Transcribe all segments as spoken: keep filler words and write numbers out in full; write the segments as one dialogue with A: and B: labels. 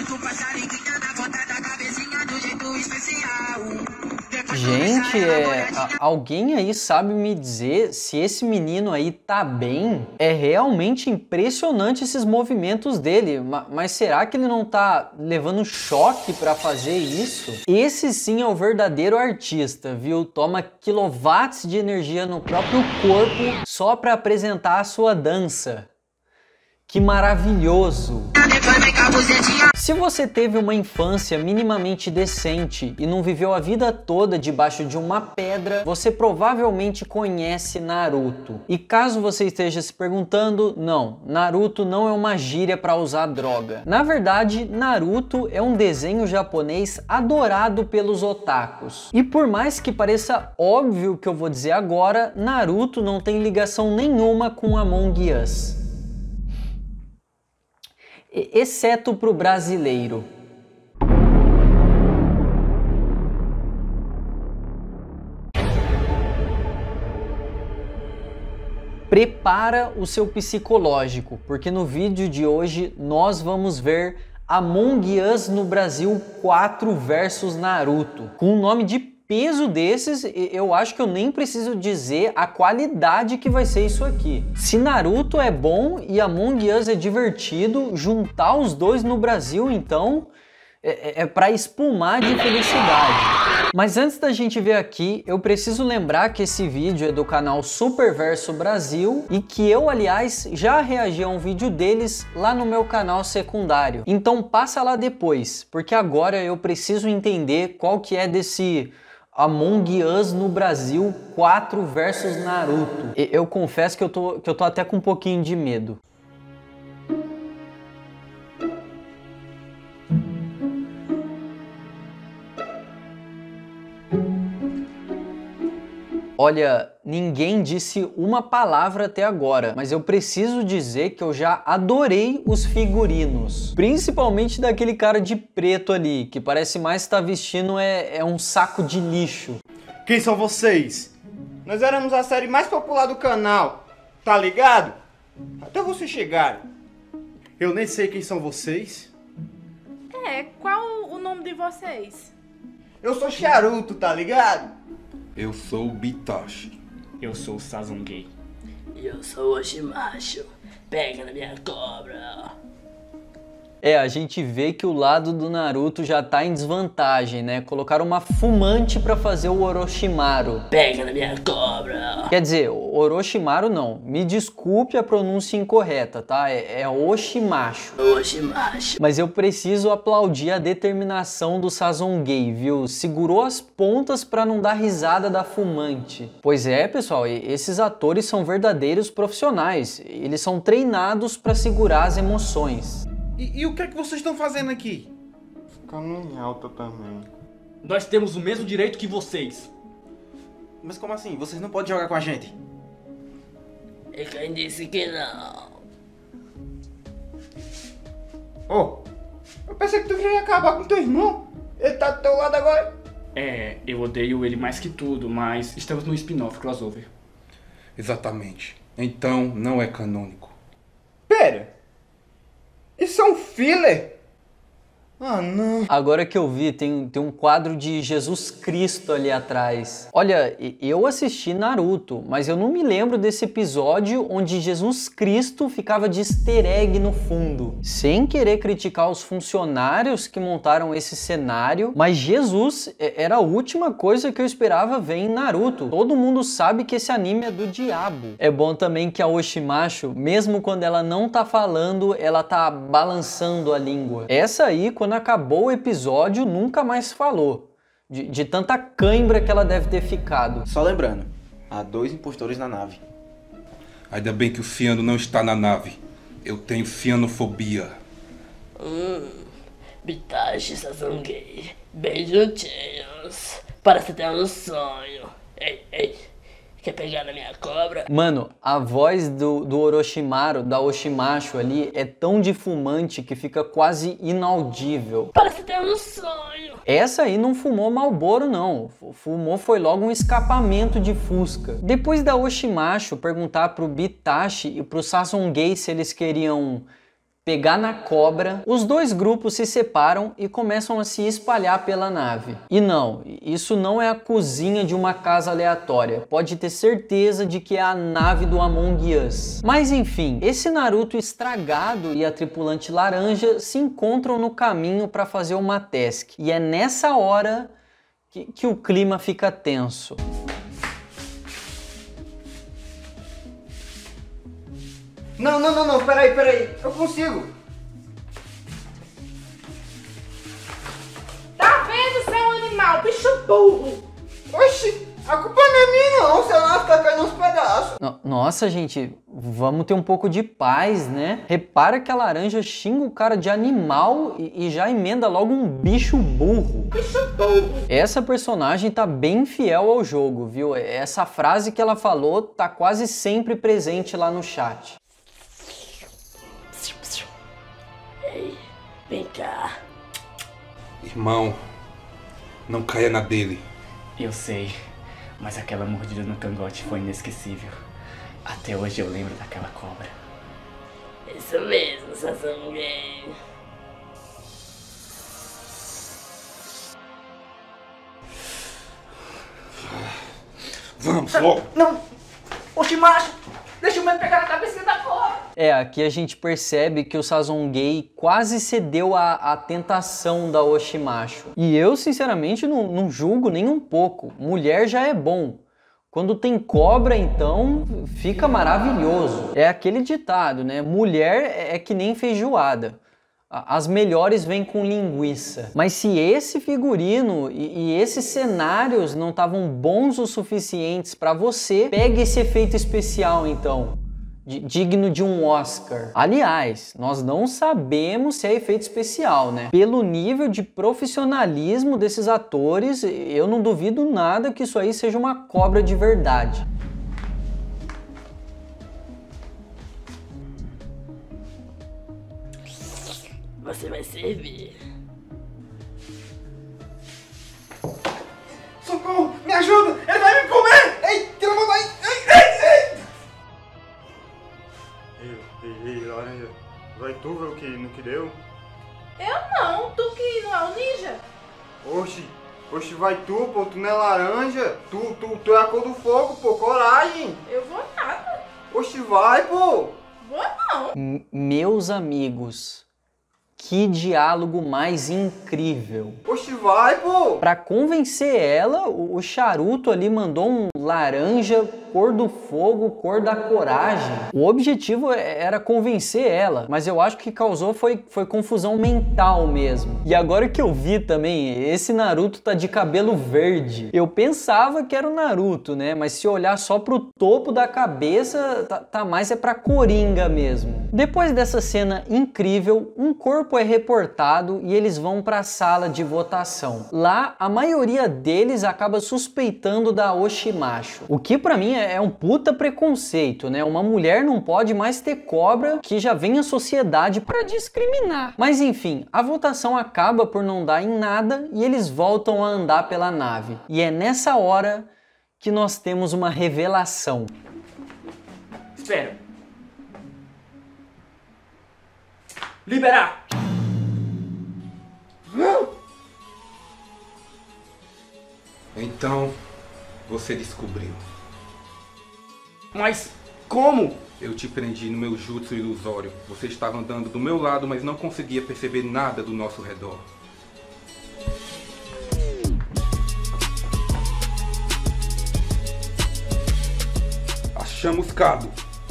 A: Gente, é, a- alguém aí sabe me dizer se esse menino aí tá bem? É realmente impressionante esses movimentos dele, ma- mas será que ele não tá levando choque pra fazer isso? Esse sim é o verdadeiro artista, viu? Toma quilowatts de energia no próprio corpo só pra apresentar a sua dança. Que maravilhoso! Se você teve uma infância minimamente decente e não viveu a vida toda debaixo de uma pedra, você provavelmente conhece Naruto. E caso você esteja se perguntando, não, Naruto não é uma gíria para usar droga. Na verdade, Naruto é um desenho japonês adorado pelos otakus. E por mais que pareça óbvio o que eu vou dizer agora, Naruto não tem ligação nenhuma com Among Us. Exceto para o brasileiro. Prepara o seu psicológico, porque no vídeo de hoje nós vamos ver Among Us no Brasil quatro versus Naruto. Com um nome de peso desses, eu acho que eu nem preciso dizer a qualidade que vai ser isso aqui. Se Naruto é bom e Among Us é divertido, juntar os dois no Brasil, então, é, é para espumar de felicidade. Mas antes da gente ver aqui, eu preciso lembrar que esse vídeo é do canal Superverso Brasil e que eu, aliás, já reagi a um vídeo deles lá no meu canal secundário. Então passa lá depois, porque agora eu preciso entender qual que é desse Among Us no Brasil quatro versus Naruto. Eu confesso que eu tô, que eu tô até com um pouquinho de medo. Olha, ninguém disse uma palavra até agora, mas eu preciso dizer que eu já adorei os figurinos. Principalmente daquele cara de preto ali, que parece mais estar vestindo é, é um saco de lixo.
B: Quem são vocês? Nós éramos a série mais popular do canal, tá ligado? Até vocês chegarem. Eu nem sei quem são vocês.
C: É, qual o nome de vocês?
B: Eu sou Charuto, tá ligado?
D: Eu sou o Bitashi.
E: Eu sou o Sazongay.
F: E eu sou o Oshimacho. Pega na minha cobra.
A: É, a gente vê que o lado do Naruto já tá em desvantagem, né? Colocaram uma fumante pra fazer o Orochimaru.
F: Pega na minha cobra.
A: Quer dizer, Orochimaru não. Me desculpe a pronúncia incorreta, tá? É, é Oshimacho.
F: Oshimacho.
A: Mas eu preciso aplaudir a determinação do Sazongay, viu? Segurou as pontas pra não dar risada da fumante. Pois é, pessoal, esses atores são verdadeiros profissionais. Eles são treinados pra segurar as emoções.
B: E, e o que é que vocês estão fazendo aqui? Ficando em alta também.
E: Nós temos o mesmo direito que vocês.
B: Mas como assim? Vocês não podem jogar com a gente?
F: E quem disse que não?
B: Oh, eu pensei que tu já ia acabar com teu irmão. Ele tá do teu lado agora.
E: É, eu odeio ele mais que tudo, mas estamos no spin-off crossover.
D: Exatamente. Então não é canônico.
B: Pera. Isso é um filler? Ah, não.
A: Agora que eu vi, tem, tem um quadro de Jesus Cristo ali atrás. Olha, eu assisti Naruto, mas eu não me lembro desse episódio onde Jesus Cristo ficava de easter egg no fundo. Sem querer criticar os funcionários que montaram esse cenário, mas Jesus era a última coisa que eu esperava ver em Naruto. Todo mundo sabe que esse anime é do diabo. É bom também que a Oshimacho, mesmo quando ela não tá falando, ela tá balançando a língua. Essa aí, quando acabou o episódio, nunca mais falou. De, de tanta cãibra que ela deve ter ficado.
B: Só lembrando, há dois impostores na nave.
D: Ainda bem que o Ciano não está na nave. Eu tenho cianofobia.
F: Hum, Bitashi e Sazongay, bem juntinhos. Parece até um sonho. Ei, ei, quer pegar na minha cobra?
A: Mano, a voz do, do Orochimaru, da Oshimacho ali, é tão de fumante que fica quase inaudível.
F: Parece até um sonho.
A: Essa aí não fumou Marlboro não, fumou foi logo um escapamento de Fusca. Depois da Oshimacho perguntar pro Bitashi e pro Sazongay se eles queriam pegar na cobra, os dois grupos se separam e começam a se espalhar pela nave. E não, isso não é a cozinha de uma casa aleatória, pode ter certeza de que é a nave do Among Us. Mas enfim, esse Naruto estragado e a tripulante laranja se encontram no caminho para fazer uma task. E é nessa hora que, que o clima fica tenso.
B: Não, não, não, não, peraí, peraí. Eu consigo.
C: Tá vendo, seu animal? Bicho burro.
B: Oxi, a culpa não é minha não, seu nave tá caindo uns pedaços.
A: No- Nossa, gente, vamos ter um pouco de paz, né? Repara que a laranja xinga o cara de animal e, e já emenda logo um bicho burro.
C: Bicho burro.
A: Essa personagem tá bem fiel ao jogo, viu? Essa frase que ela falou tá quase sempre presente lá no chat.
F: Ei, vem cá.
D: Irmão, não caia na dele.
E: Eu sei, mas aquela mordida no cangote foi inesquecível. Até hoje eu lembro daquela cobra.
F: Isso mesmo, Sasuke.
D: Vamos logo.
E: Não! Oxi, macho! Deixa o medo pegar na cabecinha da cobra!
A: É, aqui a gente percebe que o Sazongei quase cedeu à, à tentação da Oshimacho. E eu, sinceramente, não, não julgo nem um pouco. Mulher já é bom. Quando tem cobra, então, fica maravilhoso. É aquele ditado, né? Mulher é que nem feijoada. As melhores vêm com linguiça. Mas se esse figurino e, e esses cenários não estavam bons o suficientes para você, pegue esse efeito especial então, de, digno de um Oscar. Aliás, nós não sabemos se é efeito especial, né? Pelo nível de profissionalismo desses atores, eu não duvido nada que isso aí seja uma cobra de verdade.
F: Você vai servir.
B: Socorro, me ajuda, ele vai me comer. Ei, tira a mão daí. Ei, ei, ei.
G: Ei, ei, ei, laranja, vai tu ver o que, no que deu?
C: Eu não, tu que não é o ninja.
B: Oxi, oxi, vai tu, pô, tu não é laranja. Tu, tu, tu é a cor do fogo, pô, coragem.
C: Eu vou nada.
B: Oxi, vai, pô.
C: Vou não.
A: M- meus amigos, que diálogo mais incrível.
B: Oxi, vai, pô.
A: Pra convencer ela, o o Charuto ali mandou um laranja, cor do fogo, cor da coragem. O objetivo é- era convencer ela, mas eu acho que causou foi, foi confusão mental mesmo. E agora que eu vi também, esse Naruto tá de cabelo verde. Eu pensava que era o Naruto, né? Mas se olhar só pro topo da cabeça, tá, tá mais é pra Coringa mesmo. Depois dessa cena incrível, um corpo é reportado e eles vão para a sala de votação. Lá, a maioria deles acaba suspeitando da Oshimacho, o que para mim é um puta preconceito, né? Uma mulher não pode mais ter cobra, que já vem a sociedade para discriminar. Mas enfim, a votação acaba por não dar em nada e eles voltam a andar pela nave. E é nessa hora que nós temos uma revelação.
E: Espera. Liberar!
D: Então, você descobriu.
E: Mas como?
D: Eu te prendi no meu jutsu ilusório. Você estava andando do meu lado, mas não conseguia perceber nada do nosso redor. A chamuscado.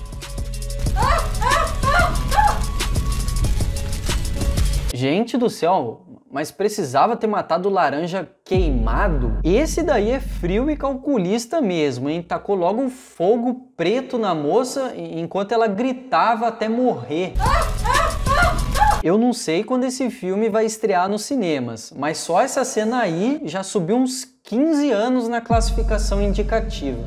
A: Gente do céu, mas precisava ter matado o laranja queimado? Esse daí é frio e calculista mesmo, hein? Tacou logo um fogo preto na moça enquanto ela gritava até morrer. Eu não sei quando esse filme vai estrear nos cinemas, mas só essa cena aí já subiu uns quinze anos na classificação indicativa.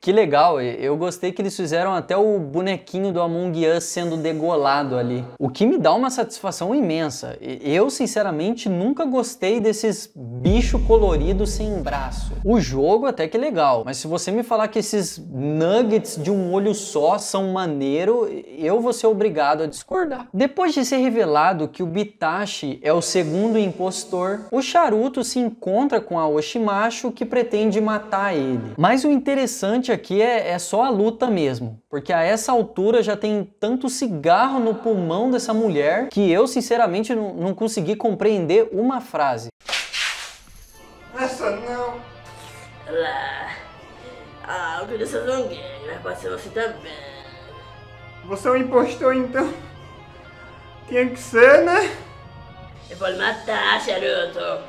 A: Que legal, eu gostei que eles fizeram até o bonequinho do Among Us sendo degolado ali. O que me dá uma satisfação imensa. Eu, sinceramente, nunca gostei desses bichos coloridos sem braço. O jogo até que é legal, mas se você me falar que esses nuggets de um olho só são maneiro, eu vou ser obrigado a discordar. Depois de ser revelado que o Bitashi é o segundo impostor, o Charuto se encontra com a Oshimacho, que pretende matar ele. Mas o interessante aqui é, é só a luta mesmo, porque a essa altura já tem tanto cigarro no pulmão dessa mulher que eu sinceramente não, não consegui compreender uma frase.
B: Essa não.
F: Lá. Ah, o que dessa Zanguei, mas pode ser você também.
B: Você é um impostor, então? Tinha que ser, né?
F: Eu vou lhe matar, Charuto.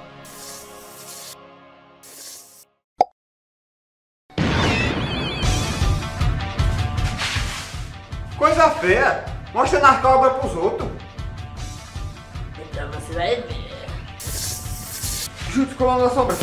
B: Coisa feia. Mostrando as cobras pros outros.
F: Então você vai ver.
B: Juntos colando a sombra.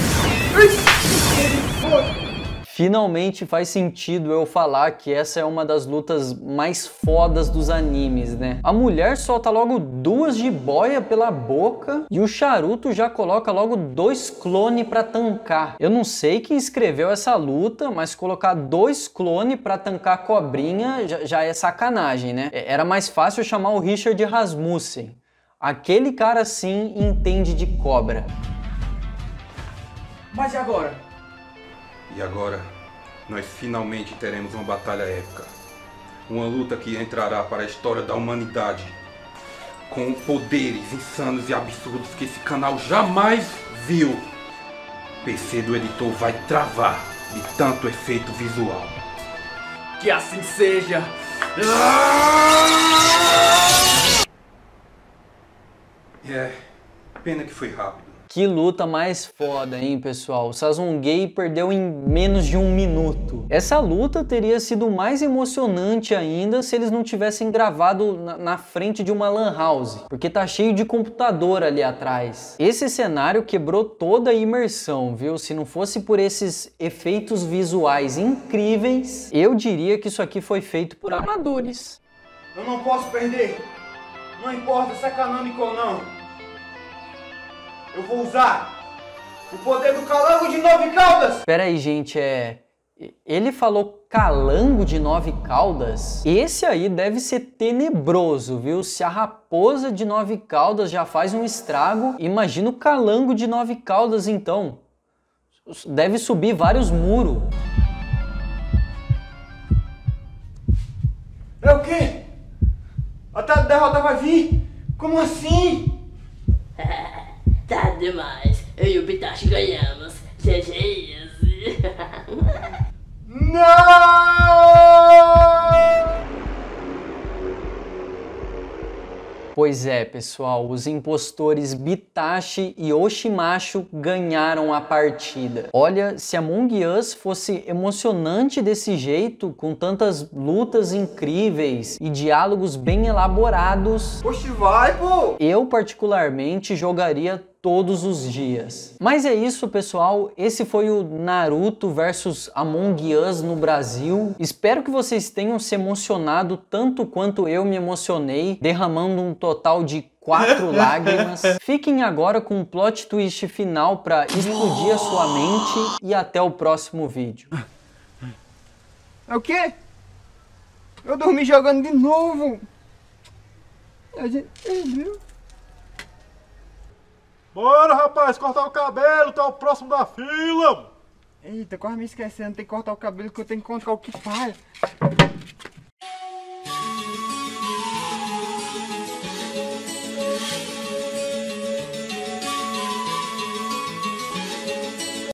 A: Finalmente faz sentido eu falar que essa é uma das lutas mais fodas dos animes, né? A mulher solta logo duas jiboia pela boca e o Charuto já coloca logo dois clones pra tancar. Eu não sei quem escreveu essa luta, mas colocar dois clones pra tancar a cobrinha já, já é sacanagem, né? Era mais fácil chamar o Richard Rasmussen. Aquele cara sim entende de cobra.
H: Mas e agora?
D: E agora, nós finalmente teremos uma batalha épica. Uma luta que entrará para a história da humanidade. Com poderes insanos e absurdos que esse canal jamais viu. O P C do editor vai travar de tanto efeito visual.
H: Que assim seja!
D: É, pena que foi rápido.
A: Que luta mais foda, hein, pessoal? O Sazongei perdeu em menos de um minuto. Essa luta teria sido mais emocionante ainda se eles não tivessem gravado na, na frente de uma lan house, porque tá cheio de computador ali atrás. Esse cenário quebrou toda a imersão, viu? Se não fosse por esses efeitos visuais incríveis, eu diria que isso aqui foi feito por amadores.
B: Eu não posso perder. Não importa se é canônico ou não. Eu vou usar o poder do calango de nove caudas!
A: Pera aí, gente, é... Ele falou calango de nove caudas? Esse aí deve ser tenebroso, viu? Se a raposa de nove caudas já faz um estrago, imagina o calango de nove caudas, então. Deve subir vários muros.
B: É o quê? A derrota vai vir? Como assim?
F: Tá demais. Eu e o Bitashi ganhamos. G G Easy.
B: Não!
A: Pois é, pessoal, os impostores Bitashi e Oshimacho ganharam a partida. Olha, se Among Us fosse emocionante desse jeito, com tantas lutas incríveis e diálogos bem elaborados,
B: Oxi, vai, pô!
A: eu particularmente jogaria todos os dias. Mas é isso, pessoal. Esse foi o Naruto versus Among Us no Brasil. Espero que vocês tenham se emocionado tanto quanto eu me emocionei, derramando um total de quatro lágrimas. Fiquem agora com um plot twist final para explodir a sua mente e até o próximo vídeo.
B: É o quê? Eu dormi jogando de novo. A gente perdeu.
G: Bora, rapaz, cortar o cabelo, tá o próximo da fila.
B: Eita, quase me esquecendo, tem que cortar o cabelo que eu tenho que encontrar o que faz.